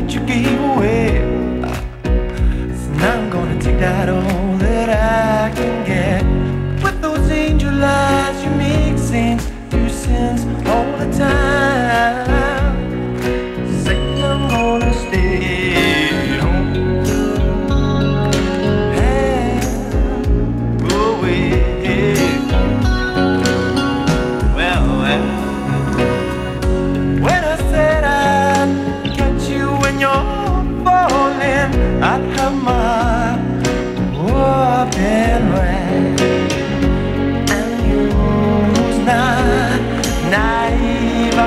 that you gave away. So now I'm gonna take that all that I can get. With those angel eyes you make sins, do sins all the time. Say I'm gonna stay home. And away. Well, when I said I'd catch you when you're falling, I'd have my open right. And you who's not naive,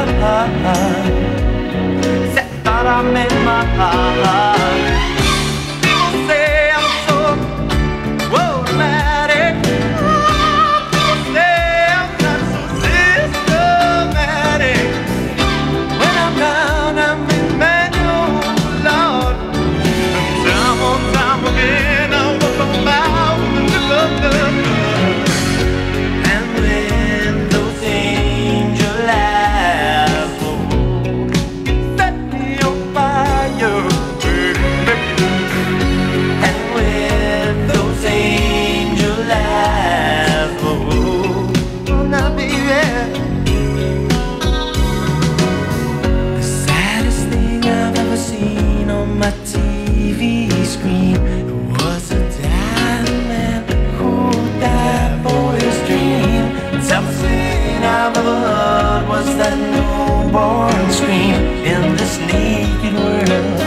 said thought I made my heart. People say I'm so automatic. People say I'm not so systematic. When I'm down, I'm in manual, Lord. And time on time again, I walk on by with the love. And when those angel eyes set me on fire, baby. And when those angel eyes oh now baby. The saddest thing I've ever seen on my TV screen was a dying man who died for his dream. The toughest thing I've ever heard was that newborn scream in this naked world.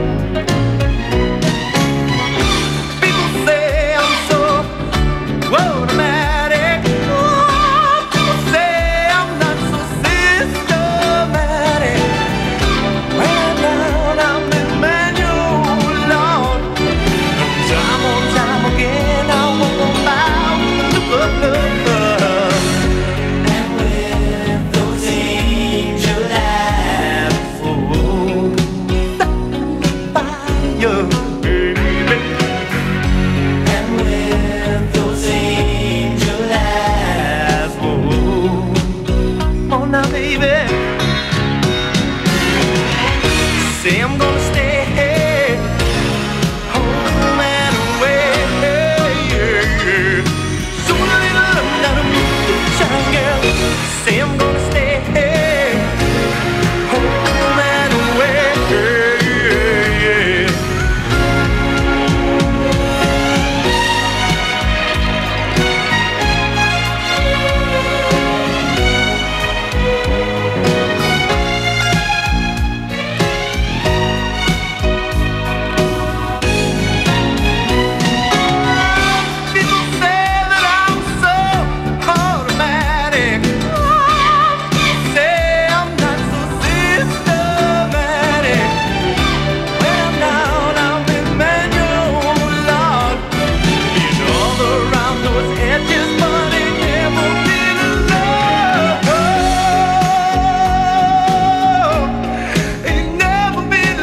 People say I'm so automatic. People say I'm not so systematic. When I'm down, I'm in manual, Lord. And time on time again, I won't go by with the look of love. And with those angel eyes, set me on fire, baby. And with those angel eyes, oh now baby. Say I'm gonna stay home and away. Soon a little love that'll make you shine, girl. Say I'm gonna stay home and away. People say that I'm so automatic. People say I'm not so systematic. When I'm down, I'm in manual, Lord. Being all around those edges, but ain't never been love. Ain't never been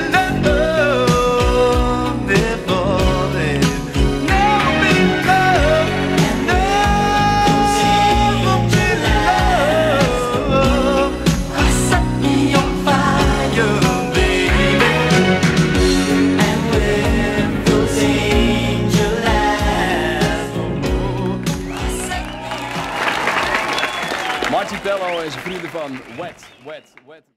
love before. There's never been love. Never been love. Set me on fire, baby. And with those angel eyes, Marty Pello en zijn vrienden van Wet.